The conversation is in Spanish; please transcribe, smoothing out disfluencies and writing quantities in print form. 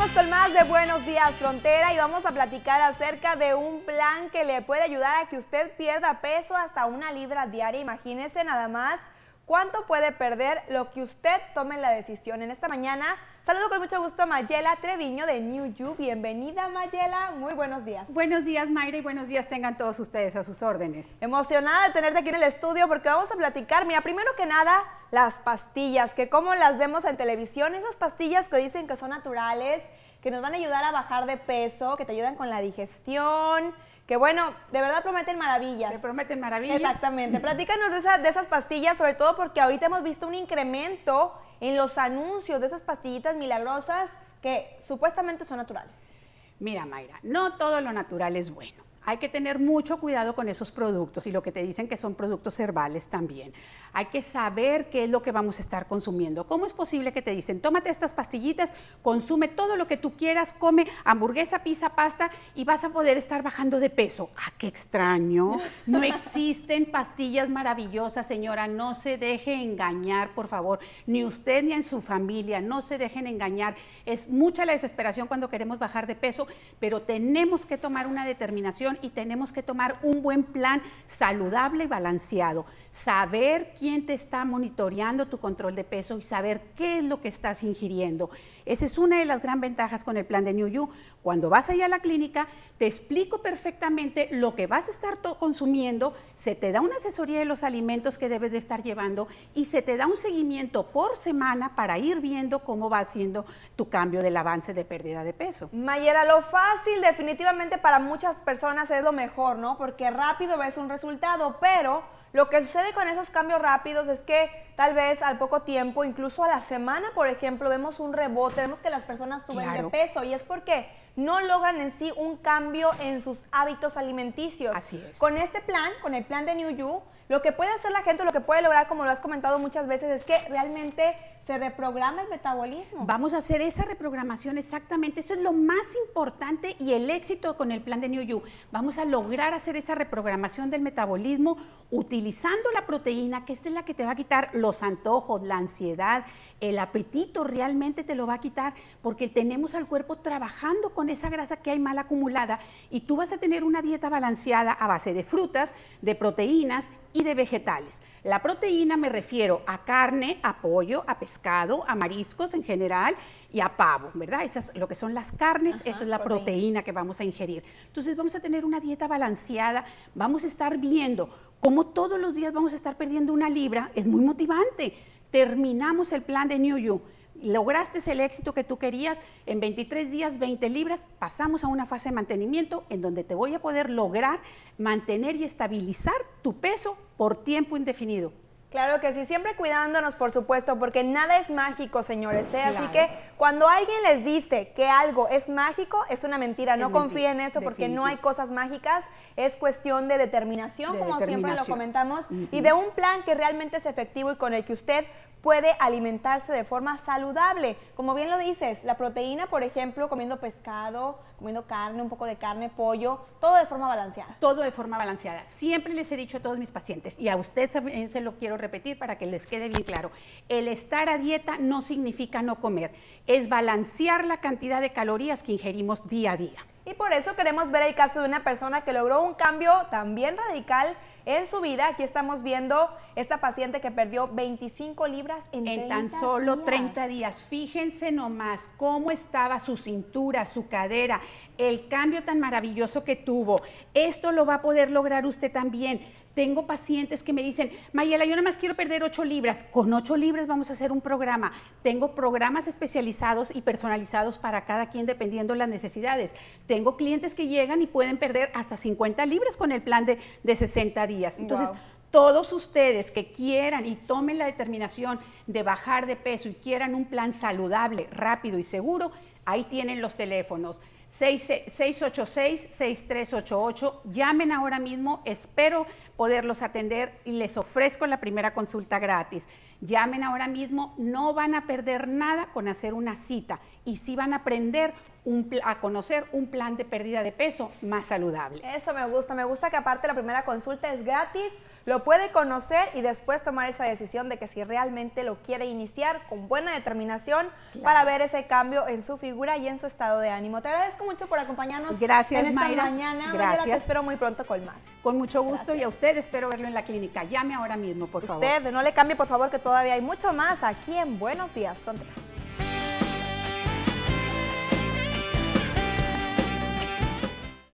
Seguimos con más de Buenos Días Frontera y vamos a platicar acerca de un plan que le puede ayudar a que usted pierda peso hasta 1 libra diaria. Imagínese nada más cuánto puede perder lo que usted tome la decisión. En esta mañana saludo con mucho gusto a Mayela Treviño de New You. Bienvenida, Mayela, muy buenos días. Buenos días, Mayra, y buenos días tengan todos ustedes, a sus órdenes. Emocionada de tenerte aquí en el estudio porque vamos a platicar, mira, primero que nada, las pastillas, que como las vemos en televisión, esas pastillas que dicen que son naturales, que nos van a ayudar a bajar de peso, que te ayudan con la digestión, que bueno, de verdad prometen maravillas. Te prometen maravillas. Exactamente, platícanos de esas pastillas, sobre todo porque ahorita hemos visto un incremento en los anuncios de esas pastillitas milagrosas que supuestamente son naturales. Mira, Mayra, no todo lo natural es bueno. Hay que tener mucho cuidado con esos productos y lo que te dicen que son productos herbales también. Hay que saber qué es lo que vamos a estar consumiendo. ¿Cómo es posible que te dicen, tómate estas pastillitas, consume todo lo que tú quieras, come hamburguesa, pizza, pasta y vas a poder estar bajando de peso? ¡Ah, qué extraño! No existen pastillas maravillosas, señora. No se deje engañar, por favor. Ni usted ni en su familia. No se dejen engañar. Es mucha la desesperación cuando queremos bajar de peso, pero tenemos que tomar una determinación y tenemos que tomar un buen plan saludable y balanceado. Saber quién te está monitoreando tu control de peso y saber qué es lo que estás ingiriendo. Esa es una de las gran ventajas con el plan de New You. Cuando vas allá a la clínica, te explico perfectamente lo que vas a estar consumiendo, se te da una asesoría de los alimentos que debes de estar llevando y se te da un seguimiento por semana para ir viendo cómo va haciendo tu cambio del avance de pérdida de peso. Mayela, lo fácil definitivamente para muchas personas es lo mejor, ¿no? Porque rápido ves un resultado, pero lo que sucede con esos cambios rápidos es que tal vez al poco tiempo, incluso a la semana, por ejemplo, vemos un rebote, vemos que las personas suben de peso y es porque no logran en sí un cambio en sus hábitos alimenticios. Así es. Con este plan, con el plan de New You, lo que puede hacer la gente, lo que puede lograr, como lo has comentado muchas veces, es que realmente se reprograma el metabolismo. Vamos a hacer esa reprogramación exactamente, eso es lo más importante y el éxito con el plan de New You. Vamos a lograr hacer esa reprogramación del metabolismo utilizando la proteína, que esta es la que te va a quitar los antojos, la ansiedad, el apetito realmente te lo va a quitar porque tenemos al cuerpo trabajando con esa grasa que hay mal acumulada y tú vas a tener una dieta balanceada a base de frutas, de proteínas y de vegetales. La proteína me refiero a carne, a pollo, a pescado, a mariscos en general y a pavo, ¿verdad? Esas lo que son las carnes, eso es la proteína que vamos a ingerir. Entonces vamos a tener una dieta balanceada, vamos a estar viendo cómo todos los días vamos a estar perdiendo 1 libra, es muy motivante. Terminamos el plan de New You, lograste el éxito que tú querías, en 23 días 20 libras, pasamos a una fase de mantenimiento en donde te voy a poder lograr mantener y estabilizar tu peso por tiempo indefinido. Claro que sí, siempre cuidándonos, por supuesto, porque nada es mágico, señores, ¿eh? Claro. Así que cuando alguien les dice que algo es mágico, es una mentira. No confíen en eso porque no hay cosas mágicas, es cuestión de determinación, como siempre lo comentamos, y de un plan que realmente es efectivo y con el que usted puede alimentarse de forma saludable. Como bien lo dices, la proteína, por ejemplo, comiendo pescado, comiendo carne, un poco de carne, pollo, todo de forma balanceada. Todo de forma balanceada. Siempre les he dicho a todos mis pacientes, y a usted se lo quiero repetir para que les quede bien claro, el estar a dieta no significa no comer, es balancear la cantidad de calorías que ingerimos día a día. Y por eso queremos ver el caso de una persona que logró un cambio también radical en su vida. Aquí estamos viendo esta paciente que perdió 25 libras en tan solo 30 días. Fíjense nomás cómo estaba su cintura, su cadera, el cambio tan maravilloso que tuvo. Esto lo va a poder lograr usted también. Tengo pacientes que me dicen, Mayela, yo nada más quiero perder 8 libras. Con 8 libras vamos a hacer un programa. Tengo programas especializados y personalizados para cada quien dependiendo de las necesidades. Tengo clientes que llegan y pueden perder hasta 50 libras con el plan de 60 días. Entonces, todos ustedes que quieran y tomen la determinación de bajar de peso y quieran un plan saludable, rápido y seguro, ahí tienen los teléfonos. 686-6388, llamen ahora mismo, espero poderlos atender y les ofrezco la primera consulta gratis. Llamen ahora mismo, no van a perder nada con hacer una cita y sí van a aprender a conocer un plan de pérdida de peso más saludable. Eso me gusta que aparte la primera consulta es gratis. lo puede conocer y después tomar esa decisión de que si realmente lo quiere iniciar con buena determinación para ver ese cambio en su figura y en su estado de ánimo. Te agradezco mucho por acompañarnos en esta mañana. Gracias. Te espero muy pronto con más. Con mucho gusto. Y a usted espero verlo en la clínica. Llame ahora mismo, por favor. Usted no le cambie, por favor, que todavía hay mucho más aquí en Buenos Días Frontera.